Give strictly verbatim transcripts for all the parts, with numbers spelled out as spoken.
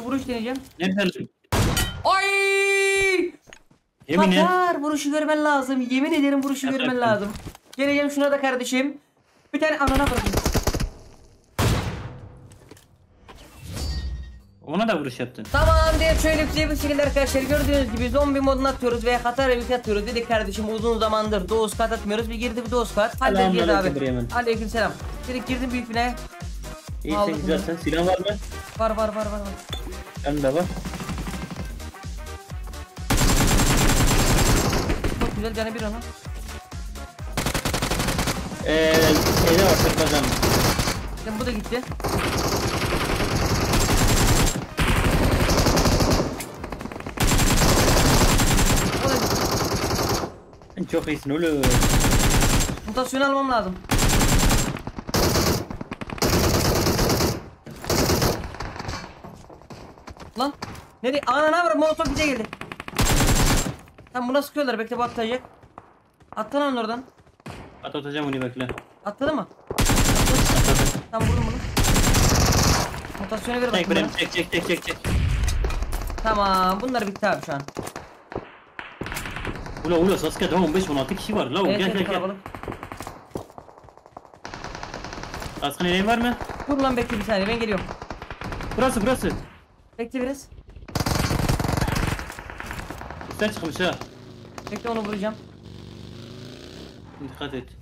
Bir vuruş deneyeceğim. Nerede? Ay! Yemin et. Katar vuruşu görmen lazım. Yemin ederim vuruşu Katar görmen yaptım. lazım. Geleceğim şuna da kardeşim. Bir tane anana bırakayım. Ona da vuruş yaptın. Tamam diye şöyle güzel bir şekilde arkadaşlar gördüğünüz gibi zombi modunu atıyoruz veya Katar evi atıyoruz dedik kardeşim, uzun zamandır doğuz kat atmıyoruz. Bir girdi bir doğuz kat. Halledeceğiz abi. Aleyküm selam. Direkt girdim büyük bine. İyi sen güzelsin. Silah var mı? Var var var var. var. Ben de var. Çok güzel canı bir onu. Eee şeyde var kırpacağım. Şimdi bu da gitti. O da gitti. Sen çok iyisin oğlum. Mutasyonu almam lazım. Lan nereye? Ana ne var? Molotov bize geldi. Tam buna sıkıyorlar. Bekle bu atlayacak. Atlan onu oradan. At atacağım onu bekle. Atladı mı? Tam vurdum bunu. Mutasyonu ver Çek bakayım benim çek çek çek çek çek. Tamam bunlar bitti abi şu an. Ula ula Sasuke'de on beş on altı kişi var. La Evet, gel evet, gel gel. kalabalık. Sasuke neyin var mı? Dur lan bekle bir saniye ben geliyorum. Burası burası. Bekle biraz. Üstten çıkmış ha. Bekle onu vuracağım. Dikkat et.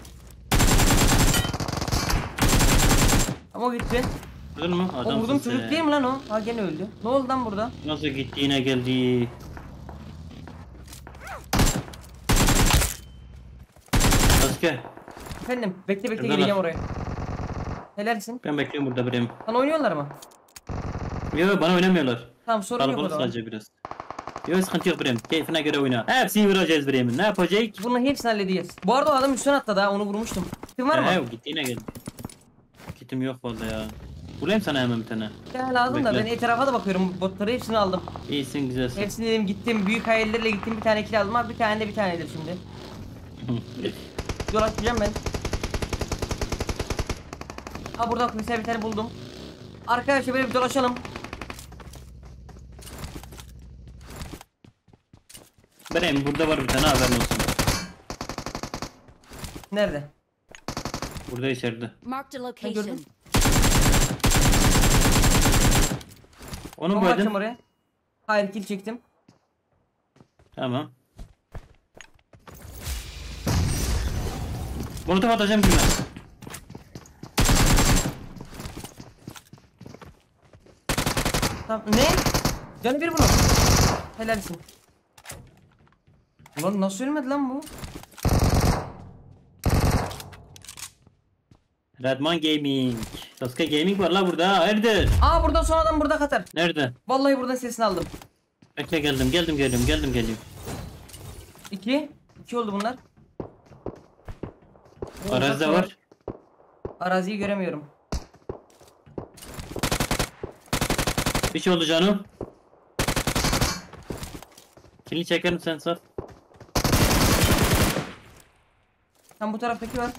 Ama o gitti. Gördün mü? O Adamsın vurdum sen. çocuk değil mi lan o? Ha gene öldü. Ne oldu lan burada? Nasıl gitti yine geldi. Sasuke. Efendim bekle bekle Nerede geleceğim lan? oraya. Helalsin. Ben bekliyorum burada bireyim. Lan oynuyorlar mı? Yok bana oynamıyorlar. Tamam sorun yok o Kalabalık zaman. sadece biraz. Yok sıkıntı yok bireyim. Keyfine göre oyna. Hepsini vuracağız bireyim. Ne yapacak? Bunların hepsini halledeceğiz. Bu arada o adam üstten atladı ha, onu vurmuştum. Kitin var mı? He gitti yine geldi. Kitim yok vallahi ya. Bulayım sana hemen bir tane. Ya lazım da Bekle. ben etrafa da bakıyorum. Botları hepsini aldım. İyisin güzelsin. Hepsini dedim gittim. Büyük hayallerle gittim. Bir tane kill aldım abi. Bir tane de bir tanedir şimdi. Yol açacağım ben. Ha burada mesela bir tane buldum. Arkadaşlar böyle bir dolaşalım. Bireyim burada var bir tane haberin olsun. Nerede? Burada içeride. Marked a Ben location. gördüm. Onu Bomba atacağım boydum. oraya. Hayır kill çektim. Tamam. Molotof atacağım kime? Tamam. Ne? Canı bir bunu. Helalsin. Ulan nasıl ölmedi lan bu? Redman Gaming. Sasuke Gaming var la burada. Hayırdır? Aa burada son adam burada Katar. Nerede? Vallahi buradan sesini aldım. Bekle geldim geldim geldim geldim geldim. İki. İki oldu bunlar. Arazide var. Araziyi göremiyorum. Bir şey oldu canım. Kilini çekerim sen saf. Tam bu taraftaki var.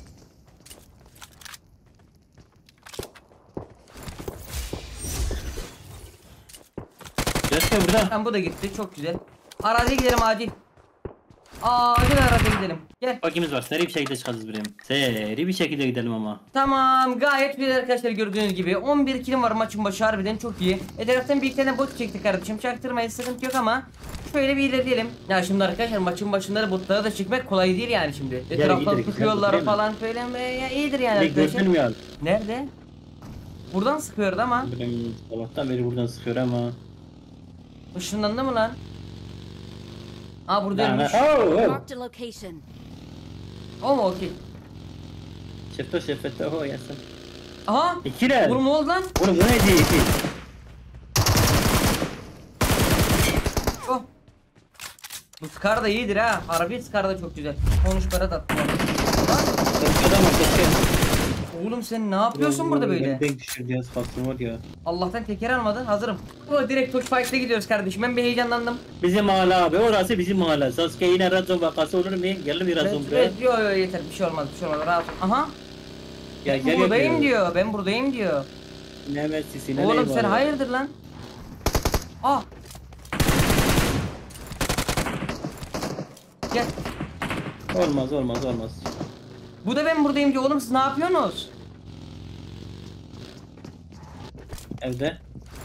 Sasuke burada. Tam bu da gitti. Çok güzel. Araziye gidelim acil. Aa, acil araziye gidelim. Gel. Vakimiz var. Seri bir şekilde çıkarız bireyim. Seri bir şekilde gidelim ama. Tamam gayet güzel arkadaşlar gördüğünüz gibi on bir kilim var maçın başı, harbiden çok iyi. E taraftan bir iki tane bot çektik kardeşim, çaktırmayın sıkıntı yok ama şöyle bir ilerleyelim. Ya şimdi arkadaşlar maçın başında da botları da çekmek kolay değil yani şimdi. E taraftan iyidir, sıkıyorlar değil mi? falan böyle ya iyidir yani Ne arkadaşlar. gördün mü ya? Nerede? Buradan sıkıyordu ama. Bireyim sabahtan beri buradan sıkıyor ama. Işınlandı mı lan? Aa burada Yani, ölmüş. oh, oh. Marked a location. O mu okey? Şefto şefto ho yasın. Aha! İkiler. Oğlum ne oldu lan? Oğlum bu ne diye iki? Oh! Bu Scar da iyidir ha. Harbi Scar da çok güzel. Konuş para tattım. Adam keşke. Oğlum sen ne yapıyorsun burada böyle? Ben düşürdü ya spasyon var ya. Allah'tan teker almadı. Hazırım. O direkt push fight'e gidiyoruz kardeşim. Ben bir heyecanlandım. Bizim mahalle abi orası bizim mahalle. Sasuke yine razon vakası olur mu? Geldi bir razon buraya. Evet, yo yo yeter, bir şey olmaz, bir şey olmaz. Rahat ol. Aha. Ya Ben gel buradayım diyor. Ben buradayım diyor. Ne Messi'si ne Oğlum ne sen var ya? hayırdır lan? Ah. Gel. Olmaz olmaz olmaz. Bu da ben buradayım diyor. Oğlum siz ne yapıyorsunuz? Evde.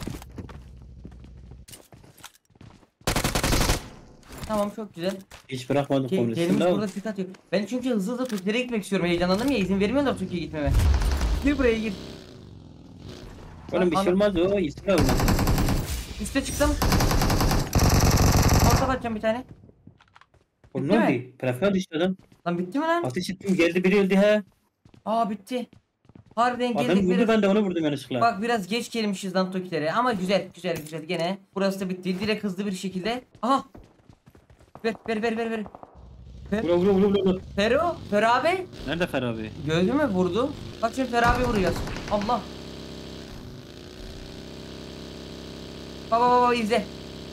Tamam çok güzel. Hiç bırakmadım Ke komünistini. Kelimiz Tamam. burada dikkat yok. Ben çünkü hızlı hızlı Türkiye'ye gitmek istiyorum. Heyecanlandım ya, izin vermiyorlar Türkiye'ye gitmeme. Gir buraya gir. Oğlum bir şey Ana- olmaz o. İsmi olmaz. Üste çıktım. Orta bakacağım bir tane. Oğlum Bitti ne mi? oldu? Prefere düştü adam. Lan bitti mi lan? Ateş ettim geldi biri öldü he. Aa bitti. Harbiden Adam geldik vurdu biraz. ben de onu vurdum yanlışlıkla. Bak biraz geç gelmişiz lan Tokilere ama güzel güzel güzel gene. Burası da bitti. Direkt hızlı bir şekilde. Aha. Ver ver ver ver ver. Vura vura vura vura. Fero, Fero abi. Nerede Fer abi? Gördün mü vurdu. Bak şimdi Fero abi vuruyor. Allah. Baba baba izle.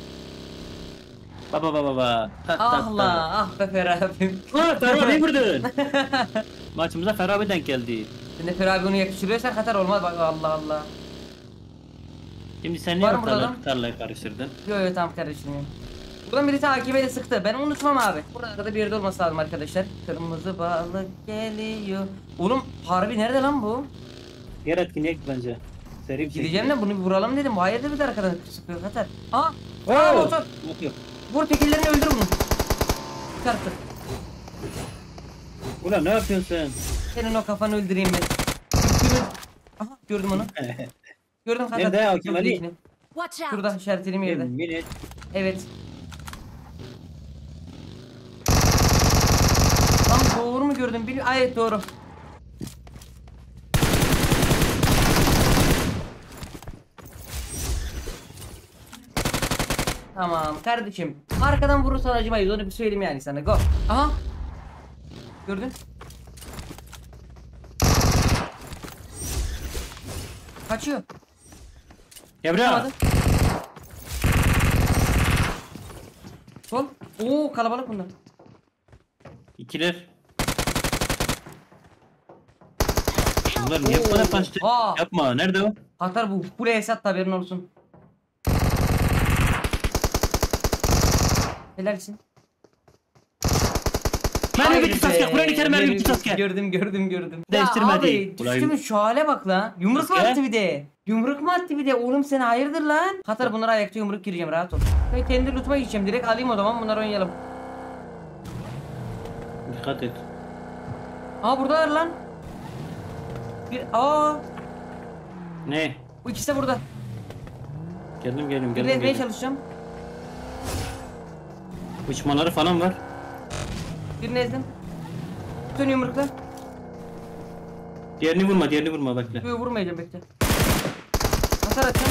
Baba baba baba. Ah la ah be Fero abim. Ha Fer abi vurdun. Maçımıza Fer abi denk geldi. Şimdi Fero abi onu yakıştırıyorsan Katar olmaz bak Allah Allah. Şimdi sen Var niye mı burada adam? ortalığı tarlayı karıştırdın? Yo yo tamam kardeşim. Buradan birisi takibeyle sıktı. Ben unutmam abi. Burada da bir yerde olması lazım arkadaşlar. Kırmızı balık geliyor. Oğlum harbi nerede lan bu? Diğer etkinliğe git bence. Seri bir Gideceğim de bunu bir vuralım dedim. Bu hayırdır bir de arkadan sıkıyor Katar. Aa! Oo! Aa motor! Yok yok. Vur tekillerini öldür bunu. Çıkarttı. Ulan ne yapıyorsun sen? Senin o kafanı öldüreyim ben. Üstünü... Aha gördüm onu. Gördüm Katar. Nerede Hakim Ali? Gördüm. Watch out! Şurada işaretlediğim yerde. Mini. Evet. Lan doğru mu gördüm? Bil Ay, evet doğru. Tamam kardeşim. Arkadan vurursan acımayız. Onu bir söyleyeyim yani sana. Go. Aha. Gördün? Kaçıyor. Emre. Tutamadı. Sol. Oo kalabalık bunlar. İkiler. Bunlar niye bu kadar kaçtı? Aa. Yapma. Nerede o? Katar bu. Buraya Esat da haberin olsun. Helalsin. Mermi Haydi bitti Sasuke. be. Kur'an-ı Kerim mermi bitti Gördüm, Sasuke. Gördüm gördüm gördüm. Değiştirmedi. Ya abi Ulan- düştümüz şu hale bak la. Yumruk mu Sasuke? attı bir de? Yumruk mu attı bir de? Oğlum sen hayırdır lan? Katar bunlara ayakta yumruk gireceğim rahat ol. Ben kendi lootuma gideceğim direkt alayım o zaman bunları oynayalım. Dikkat et. Aa buradalar lan. Bir aa Ne? bu ikisi de burada. Geldim geldim Bir geldim. ezmeye geldim. çalışacağım. Uçmaları falan var. Birini ezdim. Bütün yumrukla. Diğerini vurma diğerini vurma bekle. Yok vurmayacağım bekle. Hasar atacağım.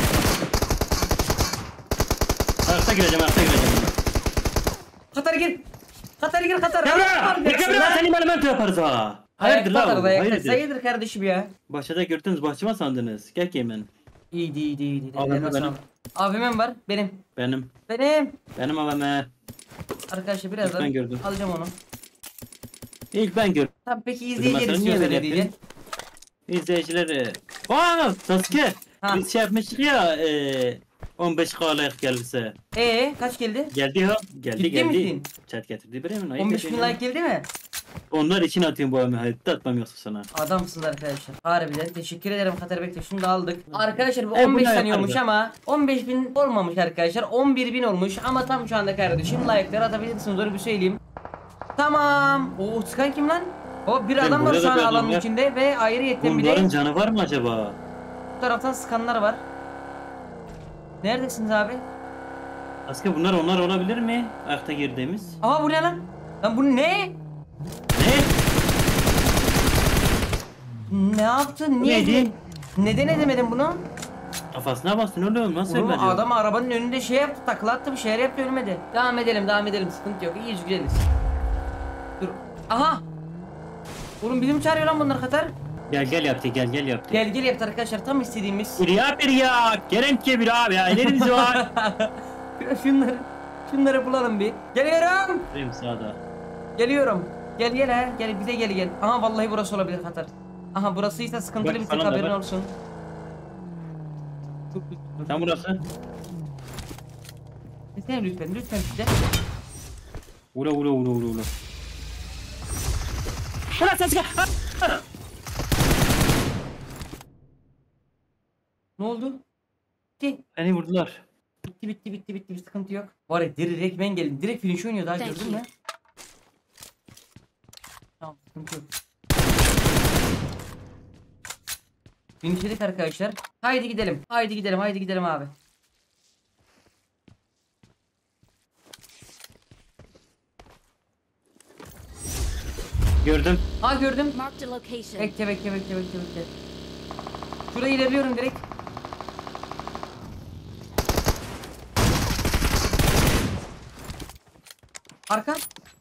Ayakta gireceğim ayakta gireceğim. Katar gir. Katar gir Katar. Kevra! Ne Kevra seni elemento yaparız ha. Hayırdır Hayırdır lan? lan? Hayırdır? Hayırdır kardeşim ya. Başta gördünüz bahçıma sandınız. Gel ki hemen. İyiydi iyiydi iyiydi. Abim Ellerine benim. sağlık. Abimin var benim. Benim. Benim. Benim abime. Arkadaşlar birazdan Ben gördüm. alacağım onu. İlk ben gördüm. Tabii peki Dedim, izleyiciler "Sen niye istiyorsa böyle ne diyecek? İzleyicileri. Aa Sasuke. Ha. Biz şey yapmıştık ya. E, on beş K'lık gelirse. Ee kaç geldi? Geldi ha. Geldi Ciddi geldi. misin? Chat getirdi bir hemen. ayıp on beş bin ediyorsun like ya. geldi mi? Onlar için atıyorum bu amı. Hayatta atmam yoksa sana. Adamsın arkadaşlar. Harbiden teşekkür ederim Katar Bekle. Şunu da aldık. Arkadaşlar bu E, on beş bu ne sanıyormuş yapardı? ama on beş bin olmamış arkadaşlar. on bir bin olmuş ama tam şu anda kardeşim like'ları atabilirsiniz onu bir söyleyeyim. Tamam. O sıkan kim lan? O bir Ben adam var burada şu an da bir adam alanın var. içinde ve ayrıyetten bir de Bunların canı var mı acaba? bu taraftan sıkanlar var. Neredesiniz abi? Aslında bunlar onlar olabilir mi? Ayakta girdiğimiz. Aha bu ne lan? Lan bu ne? Ne? Ne yaptın? Niye? Neydi? Neden edemedin bunu? Kafasına bastın oğlum. Nasıl Oğlum ölmedi? adam arabanın önünde şey yaptı, takla attı, bir şeyler yaptı, ölmedi. Devam edelim, devam edelim. Sıkıntı yok. İyiyiz, güzeliz. Dur. Aha! Oğlum bizim çağırıyor lan bunlar Katar. Gel gel yaptı gel gel yaptı. Gel gel yaptı arkadaşlar. Tam istediğimiz. Bir ya bir ya. Kerem ki bir abi ya. Ellerimiz var. şunları, şunları bulalım bir. Geliyorum. Benim sağda. Geliyorum. Gel gel ha. Gel bize gel gel. Aha vallahi burası olabilir Katar. Aha burasıysa sıkıntılı Bak bir tek falan da haberin var. olsun. Sen burası. Piklesene lütfen. Lütfen pikle. Ula ula ula ula ula. Ulan Sasuke. Ne oldu? Bitti. Beni vurdular. Bitti bitti bitti bitti. Bir sıkıntı yok. Var ya direkt ben geldim. Direkt finish oynuyor daha gördün mü? Tamam sıkıntı yok. Finishledik arkadaşlar. Haydi gidelim. Haydi gidelim. Haydi gidelim abi. Gördüm. Ha gördüm. Marked a location. Bekle bekle bekle bekle bekle. Şuraya ilerliyorum direkt. Arka.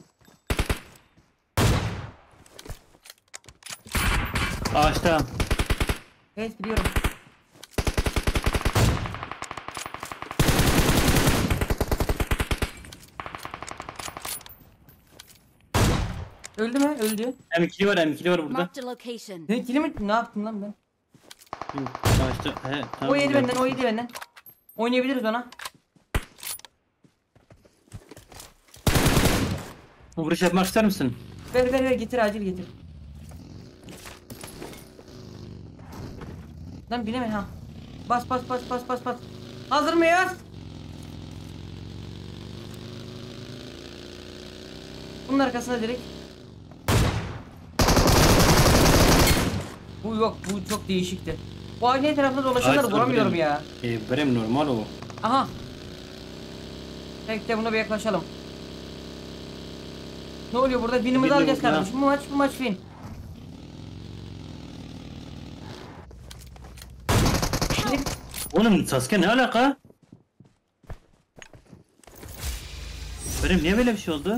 Ağaçta. Evet biliyorum. Öldü mü? Öldü. M ikili var M ikili var burada. Marked a location. Ne ikili mi? Ne yaptın lan ben? Ağaçta. He, tamam, O yedi gördüm. benden, o yedi benden. Oynayabiliriz ona. Vuruş yapmak ister misin? Ver ver ver getir acil getir. Lan bineme ha. Bas bas bas bas bas bas. Hazır mıyız? Bunun arkasına direkt. Bu yok, bu çok değişikti. Bu aynı etrafında dolaşanları Ağaç vuramıyorum olabilir. ya. E, benim normal o. Aha. Bekle buna bir yaklaşalım. Ne oluyor burada? Winimizi Win'i alacağız vurdu ha. kardeşim. Bu maç bu maç win. Oğlum Sasuke ne alaka? Benim niye böyle bir şey oldu?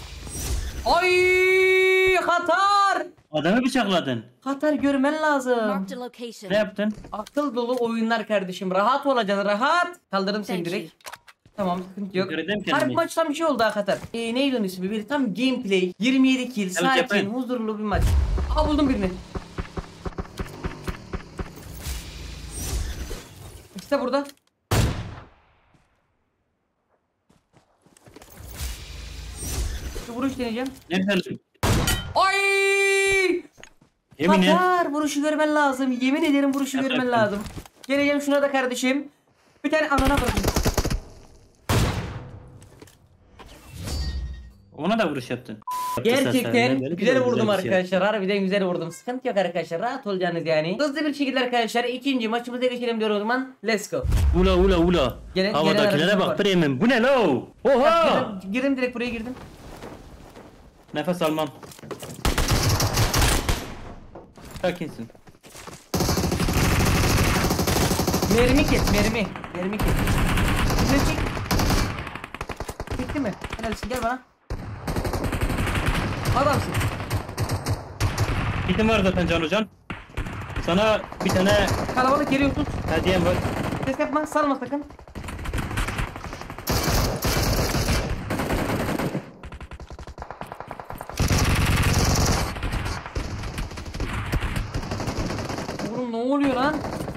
Ay Katar! Adamı bıçakladın. Katar görmen lazım. Marked a location. Ne yaptın? Akıl dolu oyunlar kardeşim. Rahat olacaksın rahat. Kaldırdım seni Thank you. direkt. Tamam sıkıntı yok. Dikkat edeyim Harp kendime. maç tam bir şey oldu ha Katar. Ee, neydi onun ismi? Bir tam gameplay. yirmi yedi kill. Sakin, yapayım. huzurlu bir maç. Aa buldum birini. İşte burada. Bir vuruş deneyeceğim. Nerede? Ay! Yemin et. Katar vuruşu görmen lazım. Yemin ederim vuruşu görmen Gerçekten. lazım. Geleceğim şuna da kardeşim. Bir tane anana bakayım. Ona da vuruş yaptın. Gerçekten Böyle güzel vurdum bir şey. arkadaşlar. Harbiden güzel vurdum. Sıkıntı yok arkadaşlar. Rahat olacaksınız yani. Hızlı bir şekilde arkadaşlar ikinci maçımıza geçelim diyorum o zaman. Let's go. Ula ula ula. Gene- gene Havadakilere aracı var. bak premium. Bu ne lo? Oha! Girdim, girdim direkt buraya girdim. Nefes almam. Sakinsin. Mermi kes mermi. Mermi kes. Güzel çek. Bitti mi? Helalsin gel bana. Adamsın. Kitim var zaten Can Hocam. Sana bir tane Kalabalık geliyor tut. hediyem var. Ses yapma salma sakın. Oğlum ne oluyor lan?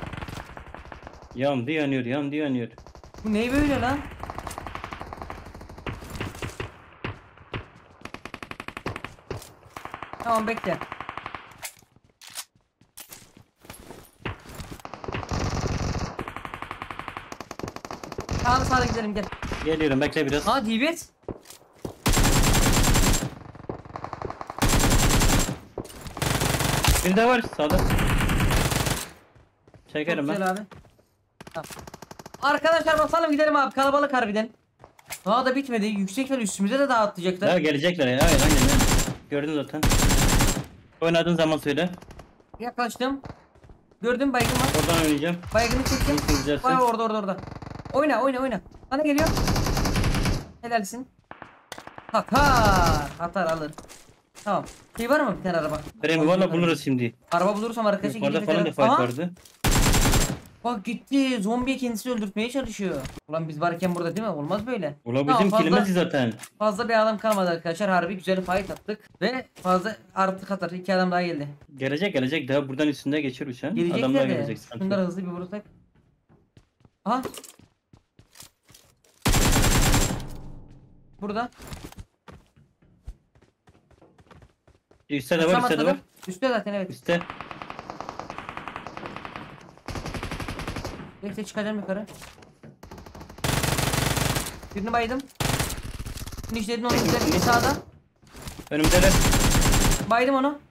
Yandı yanıyor yandı yanıyor. Bu ne böyle lan? Tamam bekle. Sağda sağda gidelim gel. Geliyorum bekle biraz. Ha Dibet. Bir de var sağda. Çekerim Çok ben. güzel abi. Tamam. Arkadaşlar basalım gidelim abi kalabalık harbiden. Daha da bitmedi. Yüksek ihtimal üstümüze de dağıtacaklar. Daha gelecekler ya. Aynen aynen. Gördün zaten. Oynadığın zaman söyle. Yaklaştım. Gördüm baygın var. Oradan oynayacağım. Baygını çektim. İyisin, güzelsin. Vay orada orada orada. Oyna oyna oyna. Bana geliyor. Helalsin. Hatar. Hatar alır. Tamam. Şey var mı bir tane araba? Premium valla buluruz şimdi. Araba bulursam arkadaşa Yukarıda gidip falan da bir fight Aha, vardı. bak gitti. Zombiye kendisini öldürtmeye çalışıyor. Ulan biz varken burada değil mi? Olmaz böyle. Ula Tamam, bizim fazla- kilimiz zaten. Fazla bir adam kalmadı arkadaşlar. Harbi güzel fight attık. Ve fazla artık atar. İki adam daha geldi. Gelecek gelecek daha buradan üstünde geçir uçan. Gelecekler Adamlar de. gelecek. sıkıntı Şunları yok. hızlı bir vurursak. Aha. Burada. Üstte de var, Tam üstte de atladım. var. Üstte zaten evet. Üstte. Bekle çıkacağım yukarı. Birini baydım. Finishledin onu güzel bir sağda. Önümde de. Baydım onu.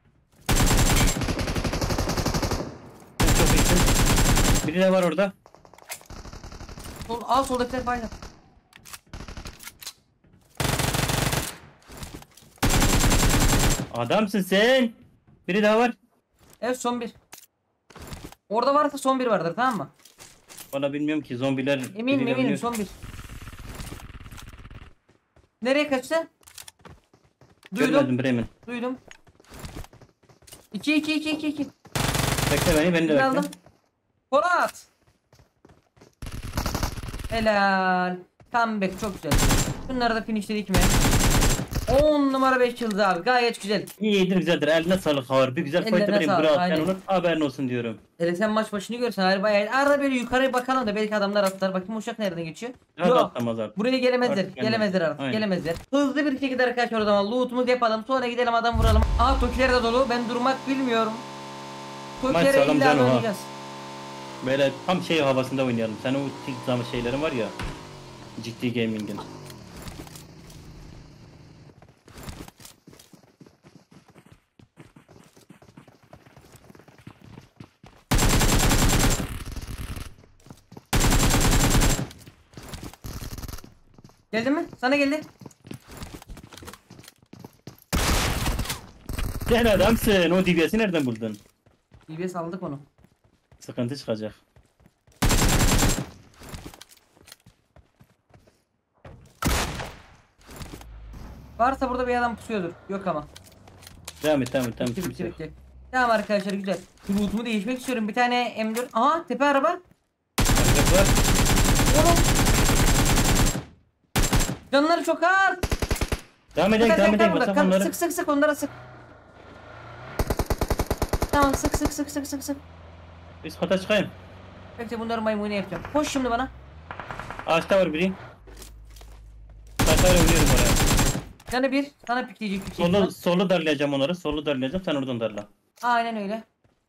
Sen çok iyisin. Biri de var orada. Sol, al soldakiler baydım. Adamsın sen. Biri daha var. Evet son bir. Orada varsa son bir vardır tamam mı? Valla bilmiyorum ki zombiler. Eminim biriyle eminim oynuyor. son bir. Nereye kaçtı? Duydum. Görmedim Bremen. Duydum. iki iki iki iki iki. Bekle beni, beni de Birini bekle. aldım. Polat. Helal. Comeback çok güzel. Bunları da finishledik mi? on numara beş yıldız abi. Gayet güzel. İyidir güzeldir. Eline sağlık harbi. Güzel Eline fight vereyim. sağlık, Bırak aynen. sen onu. Haberin olsun diyorum. Hele sen maç başını görsen abi bayağı. Arada böyle yukarıya bakalım da belki adamlar atlar. Bakayım uçak nereden geçiyor? Rahat Yok. atlamaz artık. Buraya gelemezler. Artık gelmez. Gelemezler artık. Aynen. Gelemezler. Hızlı bir şekilde arkadaşlar o zaman loot'umuzu yapalım. Sonra gidelim adam vuralım. Aa tokiler de dolu. Ben durmak bilmiyorum. Tokilere sağlam illa canım ha. oynayacağız. Böyle tam şey havasında oynayalım. Sen o tik zaman şeylerin var ya. Ciddi gaming'in. Geldi mi? Sana geldi. Sen adamsın. O D B S'i nereden buldun? D B S aldık onu. Sıkıntı çıkacak. Varsa burada bir adam pusuyordur. Yok ama. Devam et, devam et, devam et. Bitti bitti Kimse yok. bitti. Tamam arkadaşlar güzel. Şu loot'umu değişmek istiyorum. Bir tane M dört. Aha tepe araba. Arkadaş var. Oğlum. Canları çok az. Devam edelim, Kanka, devam kanka edelim. burada. Basak Kanka, onları. sık sık sık onlara sık. Tamam sık sık sık sık sık sık. Biz kota çıkayım. Bekle bunları maymunu yapacağım. Koş şimdi bana. Ağaçta var biri. Taşlarla oynuyorum oraya. Canı bir. Sana pikleyecek bir şey. Solu, solu darlayacağım onları. Solu darlayacağım. Sen oradan darla. Aynen öyle.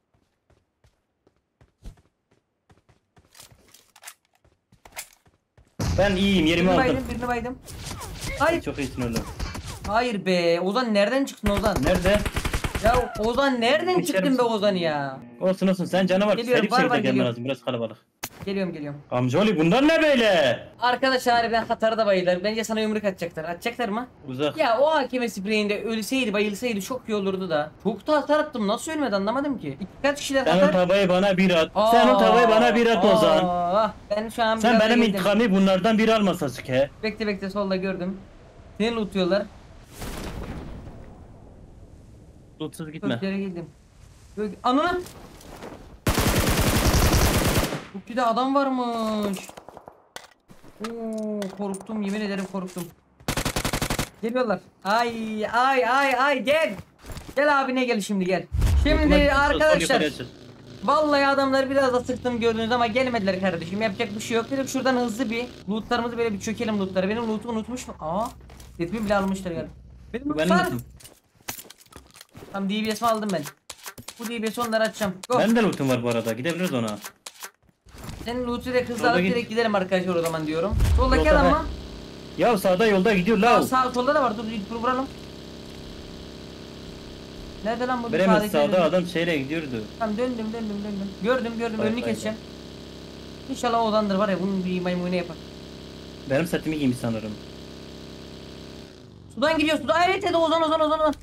Ben iyiyim. Yerimi Birini aldım. baydım birini baydım. Hayır. Çok iyisin oğlum. Hayır be. Ozan nereden çıktın Ozan? Nerede? Ya Ozan nereden İçeri çıktın be misin? Ozan ya? Olsun olsun. Sen canavar. Geliyorum, Seri bir var, şekilde var, gelmen geliyorum. lazım. Biraz kalabalık. Geliyorum geliyorum. Amcaoğlu bunlar ne böyle? Arkadaşlar harbiden Katar'ı da bayılır. Bence sana yumruk atacaklar. Atacaklar mı? Uzak. Ya o hakeme spreyinde ölseydi bayılsaydı çok iyi olurdu da. Çok da hasar attım. Nasıl ölmedi anlamadım ki. Kaç kişiler Sen o Katar? tavayı bana bir at. Sen o tavayı bana bir at Ozan. Aa, ben şu an Sen biraz da benim yedim. intikamı bunlardan biri alma Sasuke. Bekle bekle solda gördüm. Seni lootuyorlar. Tutsuz gitme. Köklere girdim. Gök... Ananı! Kökçüde adam varmış. Oo, korktum yemin ederim korktum. Geliyorlar. Ay ay ay ay gel. Gel abine gel şimdi gel. Şimdi Sol- sol arkadaşlar. yukarıya çık. Vallahi adamları biraz da sıktım gördünüz ama gelmediler kardeşim. Yapacak bir şey yok. Dedim şuradan hızlı bir lootlarımızı böyle bir çökelim lootları. Benim lootumu unutmuş mu? Aa. Setimi bile almışlar galiba. Benim Bu loot benim var. lootum. Tamam D B S'imi aldım ben. Bu D B S'i onları açacağım. Go. Ben de lootum var bu arada. Gidebiliriz ona. Senin loot'u direkt hızlı Solda alıp git. direkt gidelim arkadaşlar o zaman diyorum. Soldaki Yolda adam he. mı? Ya sağda yolda gidiyor Aa, la. sağ, solda da var dur dur vuralım. Nerede lan bu? Bremen Sağdaki sağda döndüm. adam şeyle gidiyordu. Tamam döndüm döndüm döndüm. Gördüm gördüm Vay, önünü vay, keseceğim. İnşallah odandır var ya bunun bir maymunu yapar. Benim setimi giymiş sanırım. Sudan gidiyor sudan. Evet evet ozan ozan ozan ozan.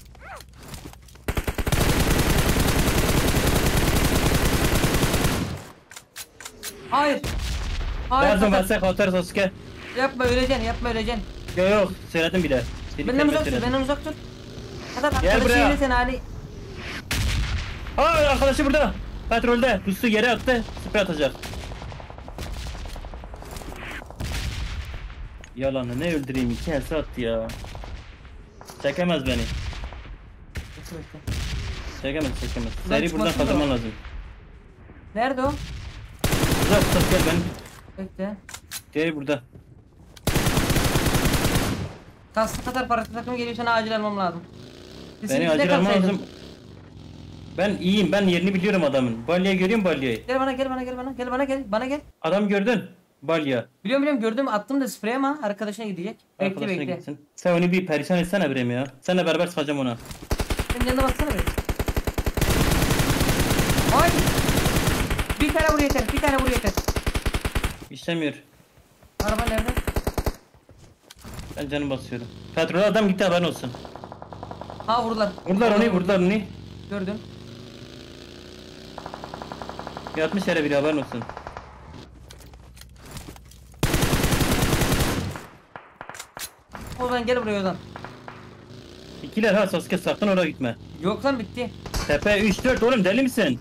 Hayır. Hayır. Lazım Katar. verse atar Sasuke. Yapma öleceksin yapma öleceksin. Yok yok söyledim bile. Seni Benden uzak dur söyledim. benden uzak dur. Kadar Gel arkadaşı buraya. yürü sen hani. Aa arkadaşı burada. Petrolde. Pusu yere attı. Sprey atacak. Yalanı ne öldüreyim iki helse attı ya. Çekemez beni. Bekle, bekle. Çekemez çekemez. Buradan Seri buradan çıkmasın da kazanman o. lazım. Nerede o? Uzak tut gel ben. Bekle. Diğeri burada. Kaslı Katar farklı takım geliyor, sana acil almam lazım. Sizin Beni içinde acil alman kalsaydın. lazım. Ben iyiyim, ben yerini biliyorum adamın. Balyayı görüyor musun balyayı? Gel bana gel bana gel bana gel bana gel bana gel. Adam gördün. Balya. Biliyorum biliyorum gördüm, attım da sprey ama arkadaşına gidecek. Bekle Arkadaşına bekle. gitsin. Sen onu bir perişan etsene Brem ya. Seninle beraber sıkacağım ona. Senin yanına bassana be. Ay. Bir tane vur yeter, bir tane vur yeter. İşlemiyor. Araba nerede? Ben canım basıyorum. Petrol adam gitti, haberin olsun. Ha vurdular. Vurdular onu, vurdular onu. Gördüm. Yatmış yere biri, haberin olsun. Ozan gel buraya Ozan. İkiler ha, Sasuke sakın oraya gitme. Yok lan bitti. Tepe üç dört oğlum, deli misin?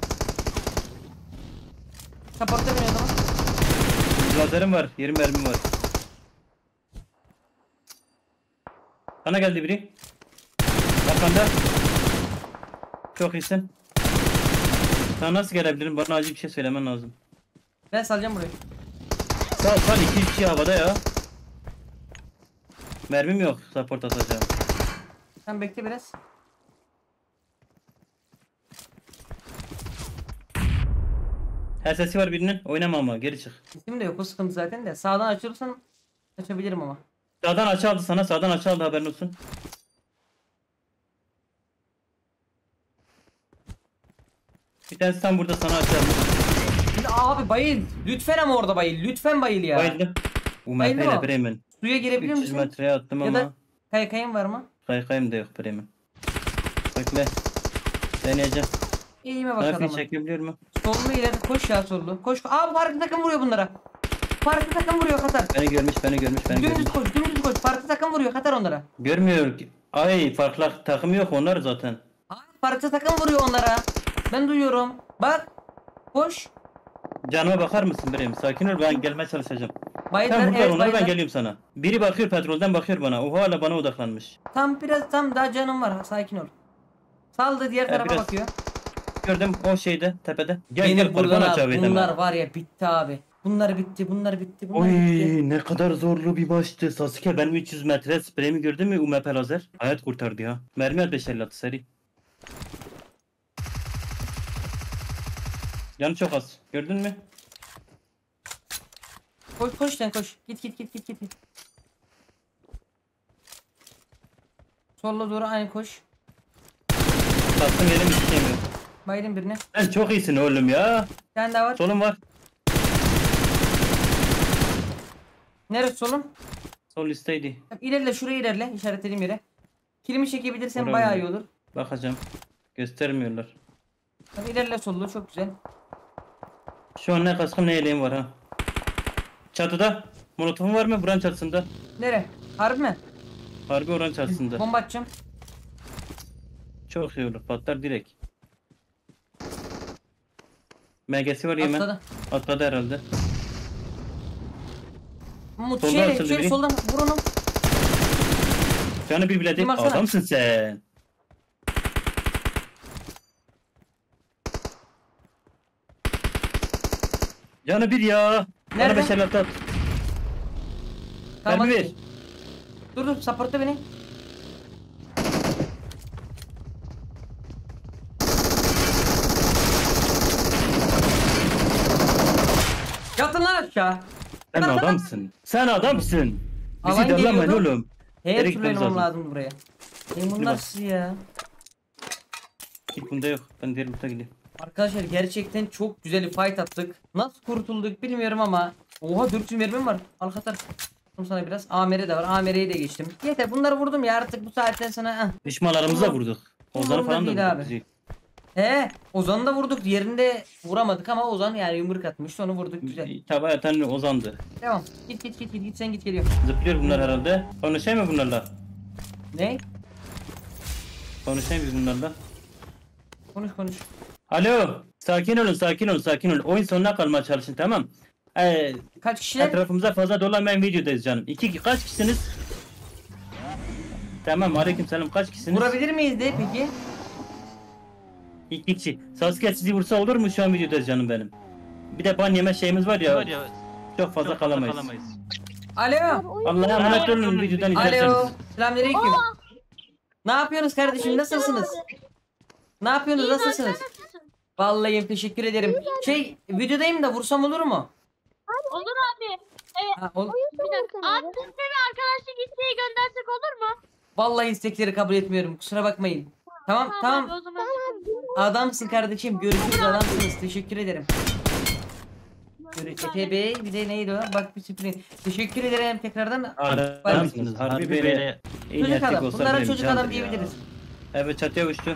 Kapattı beni o zaman. Lazerim var, yirmi mermim var. Sana geldi biri. Arkanda. Çok iyisin. Sana nasıl gelebilirim? Bana acil bir şey söylemen lazım. Ben salacağım burayı. Sal sal, iki kişi havada ya. Mermim yok, support atacağım. Sen bekle biraz. Her sesi var birinin, oynama ama geri çık. İsim de yok, o sıkıntı zaten de. Sağdan açılırsan açabilirim ama. Sağdan açı aldı sana, sağdan açı aldı, haberin olsun. Bir tanesi tam burada sana açı aldı. Şimdi abi bayıl. Lütfen ama orada bayıl. Lütfen bayıl ya. Bayıldım. U M P Bayıldı ile o. Bremen. Suya girebiliyor üç yüz musun? metreye attım Ya ama da kaykayın var mı? kaykayım da yok Bremen. Bekle. Deneyeceğim. İyime bak Trafiği adamı. çekebiliyor mu? Sollu ileri koş ya sollu. Koş. Aa farklı takım vuruyor bunlara. Farklı takım vuruyor Katar. Beni görmüş, beni görmüş, beni Dümdüz görmüş. koş, dümdüz koş. Farklı takım vuruyor Katar onlara. Görmüyor ki. Ay, farklı takım yok onlar zaten. Aa, farklı takım vuruyor onlara. Ben duyuyorum. Bak. Koş. Canıma bakar mısın Bremen? Sakin ol, ben gelmeye çalışacağım. Bayıldılar, Sen burada evet onları, ben bayıldılar. geliyorum sana. Biri bakıyor petrolden, bakıyor bana. O hala bana odaklanmış. Tam biraz tam daha canım var. Sakin ol. Saldı diğer He, tarafa biraz- bakıyor. Gördüm o şeyde, tepede. Gel Benim gel, buradan kurban aç abi. abi. Bunlar deme. var ya bitti abi. Bunlar bitti, bunlar bitti, bunlar bitti. Oy, ne kadar zorlu bir maçtı. Sasuke, benim üç yüz metre spreyimi gördün mü? U M P lazer. Hayat kurtardı ya. Mermi at, beş elli attı seri. Canı çok az. Gördün mü? Koş koş sen koş. Git git git git git. git. Solla doğru aynı koş. Sattım, yerim istemiyor. Bayılın birine. Sen çok iyisin oğlum ya. Bir tane daha var. Solum var. Neresi solun? Sol listeydi. Bak, ilerle şuraya ilerle. İşaretlediğim yere. Kilimi çekebilirsen Oraya bayağı mı? iyi olur. Bakacağım. Göstermiyorlar. Bak ilerle sollu çok güzel. Şu an ne kaskım ne yeleğim var ha. Çatıda. Molotofum var mı? Buranın çatısında. Nere? Harbi mi? Harbi oranın çatısında. Bomba atacağım. Çok iyi olur. Patlar direkt. M G'si var yeme. Atladı. Atladı herhalde. Umut Solda şöyle atıldı şöyle biri. soldan vur onu. Canı bir bile değil. Kim alsana? Adamsın sen. Canı bir ya. Bana Nerede? beş el at. Tamam, Mermi hadi. ver. Dur dur supportla beni. Yatın lan aşağı. Sen Yatın lan. adamsın. Sen adamsın. Alan Bizi darlamayın geliyordu. oğlum. Her Nereye türlü gitmemiz oynamam lazım? lazım buraya. E bunlar bak. siz ya. Git, bunda yok. Ben diğer loot'a gideyim. Arkadaşlar gerçekten çok güzel bir fight attık. Nasıl kurtulduk bilmiyorum ama. Oha dört yüz mermim var. Al Katar. Vurdum sana biraz. A M R de var. A M R'yi de geçtim. Yeter bunları vurdum ya artık bu saatten sonra. Heh. Düşmanlarımızı da vurduk. Ozan'ı Umurumda falan da değil vurduk abi. bizi. He, Ozan'ı da vurduk. Diğerinde vuramadık ama Ozan yani yumruk atmıştı. Onu vurduk güzel. Tabağa atan Ozan'dı. Devam. Git git git git git sen git geliyor. Zıplıyor bunlar herhalde. Konuşayım mı bunlarla? Ne? Konuşayım mı bunlarla? Konuş konuş. Alo. Sakin olun, sakin olun, sakin olun. Oyun sonuna kalmaya çalışın, tamam. Ee, Kaç kişiler? etrafımıza fazla dolanmayan videodayız canım. İki, kaç kişisiniz? Tamam, aleykümselam, kaç kişisiniz? Vurabilir miyiz de peki? İki kişi. Sasuke sizi vursa olur mu? Şu an videodayız canım benim. Bir de ban yeme şeyimiz var ya. Var ya Çok fazla çok fazla kalamayız. kalamayız. Alo. Allah'a emanet olun videodan Alo. izlerseniz. Selamünaleyküm. Ne yapıyorsunuz kardeşim? Nasılsınız? Ne yapıyorsunuz? Nasılsınız? Vallahi teşekkür ederim. Şey, videodayım da vursam olur mu? Olur abi. Evet. Ha, ol- Bir dakika. Abi size bir arkadaşlık isteği göndersek olur mu? Vallahi istekleri kabul etmiyorum. Kusura bakmayın. Tamam, abi, tamam. o zaman sıkıntı yok. Adamsın kardeşim. Görüşürüz, adamsınız. Teşekkür ederim. Efe Bey, bir de neydi o? Bak bir sürpriz. Teşekkür ederim tekrardan. Adamsınız. Harbi böyle iyi Çocuk erkek adam. olsa Bunlara benim çocuk candır adam ya. diyebiliriz. Evet çatıya uçtu.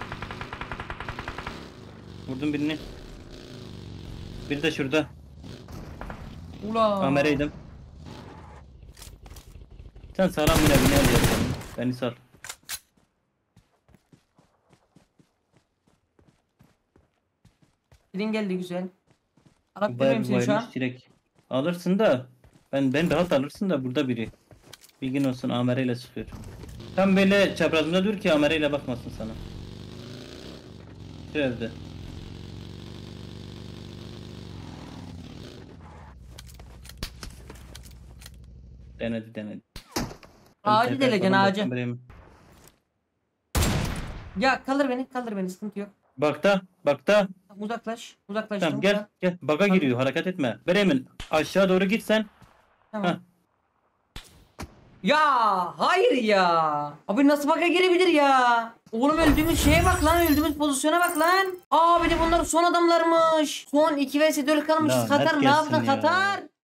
Vurdum birini. Biri de şurada. Ula. Kameraydım. Sen salam yine beni al ya. Beni sal. Dilin geldi güzel. Alabilir Bayağı miyim bir seni şu an? bayılmış direkt. Alırsın da. Ben ben rahat alırsın da burada biri. Bilgin olsun amereyle sıkıyor. Tam böyle çaprazımda dur ki amereyle bakmasın sana. Şu evde. Denedi denedi. Ağacı Ben deleceksin, falan ağacı. baktım benim. Ya kaldır beni, kaldır beni, sıkıntı yok. Bak da bak da. Uzaklaş, uzaklaştım. Tamam gel gel. Baga giriyor hareket etme. Bremen aşağı doğru git sen. Tamam. Heh. Ya hayır ya. Abi nasıl baka girebilir ya? Oğlum öldüğümüz şeye bak lan, öldüğümüz pozisyona bak lan. Aa bir de bunlar son adamlarmış. Son iki vs dört kalmışız. Lanet Katar ne gelsin yaptın ya. Katar?